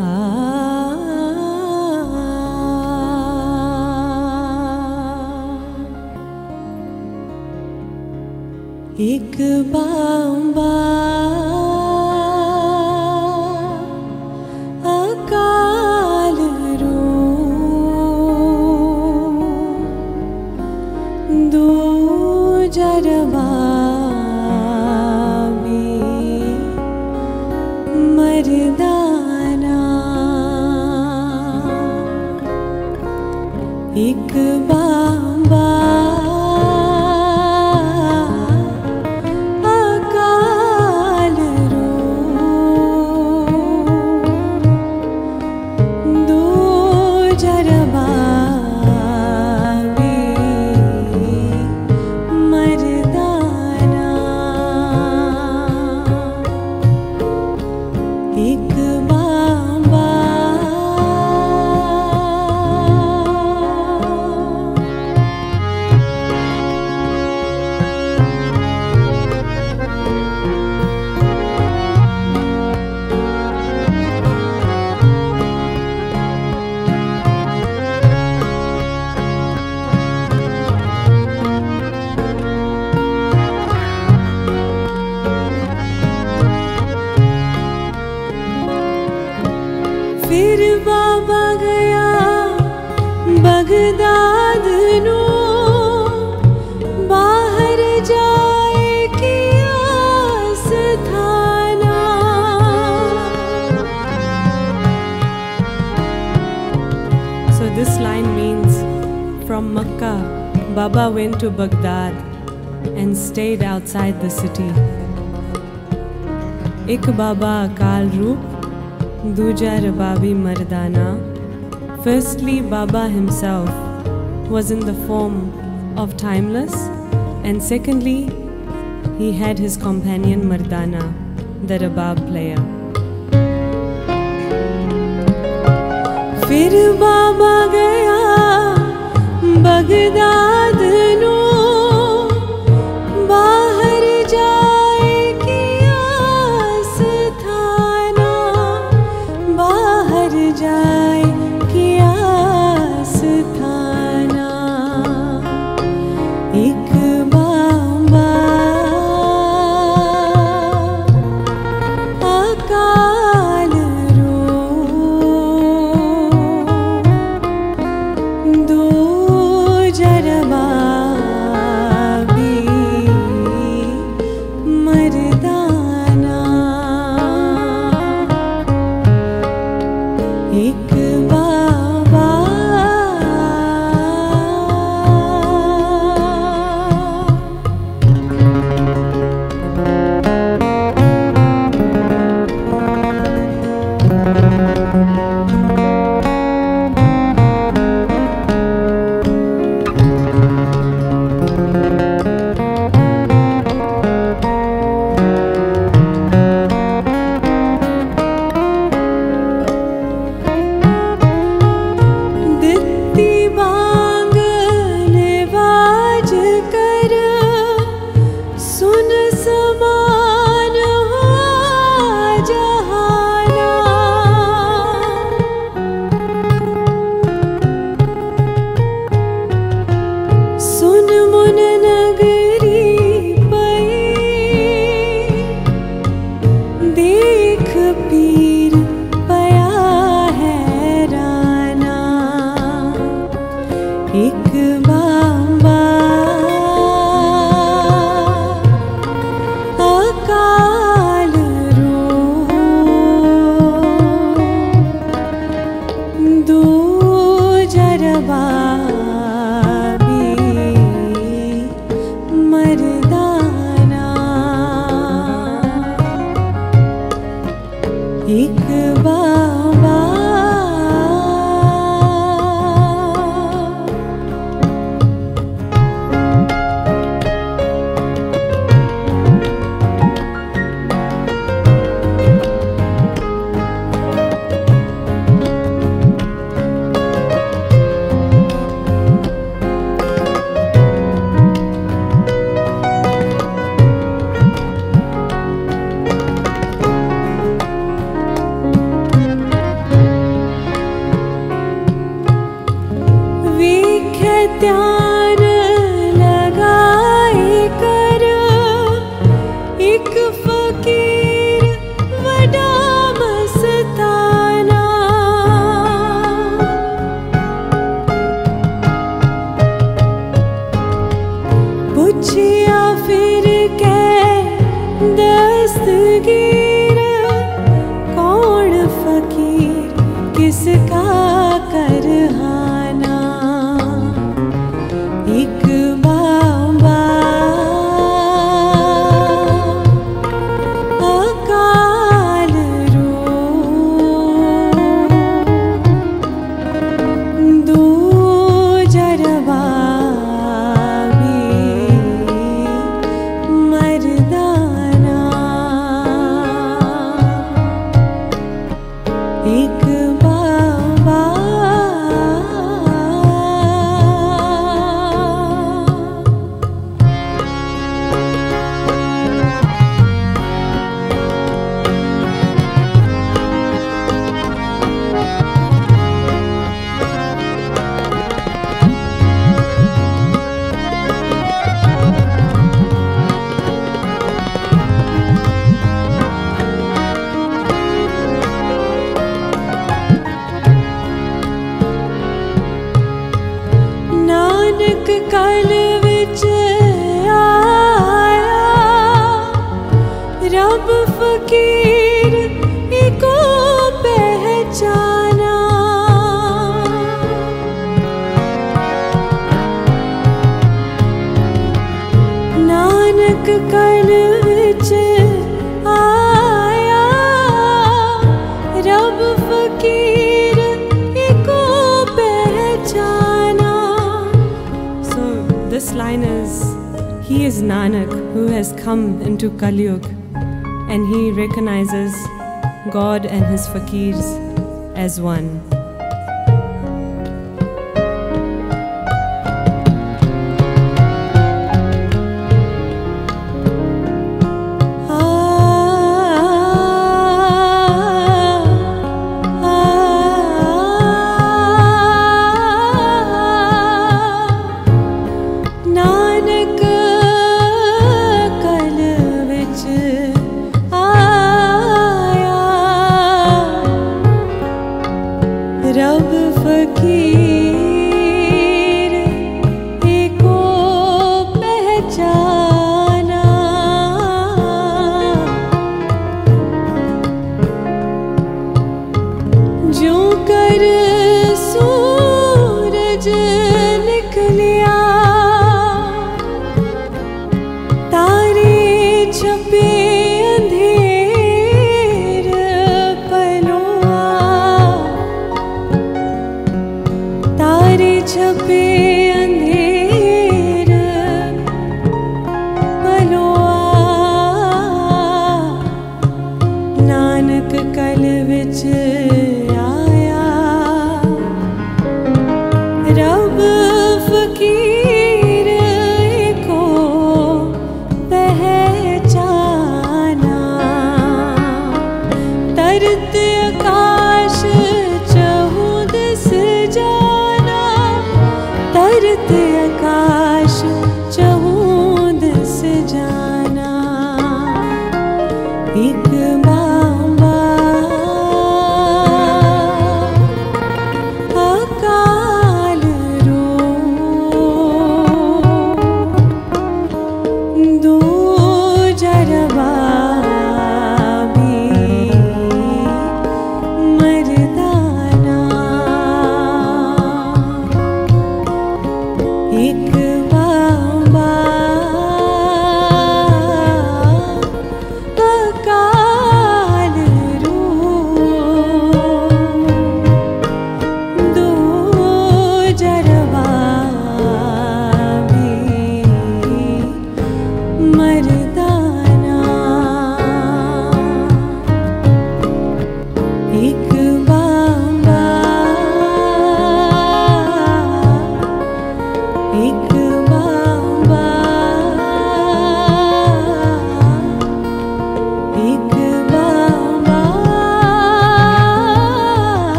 एक बांबा अकाल रूप दूजरवा मर्दाना एक बांबा अकाल रूप दूजरवा मर्दाना एक बांबा फिर बाबा गया बगदाद नो बाहर जाए कि आस्थाना So this line means from Makkah Baba went to Baghdad and stayed outside the city. एक बाबा अकाल रूप दूजा रबाबी मर्दाना. Firstly, Baba himself was in the form of Timeless, and secondly, he had his companion Mardana, the Rabab player. फिर बाबा गया Baghdad no बाहर जाए कि आस्थाना बाहर जाए कि आस्थाना एक बांबा अकाल रूप दूजरवा मर्दाना एक बाबा किसका करहाना। एक बाबा अकाल रूप, दूजरवा भी मर्दाना। एक बाबा नानक कल विच आया, रब फकीर एको पहचाना। नानक कल विच आया, रब फकीर एको पहचाना। So this line is, he is Nanak who has come into Kali Yuga, and he recognizes God and his fakirs as one.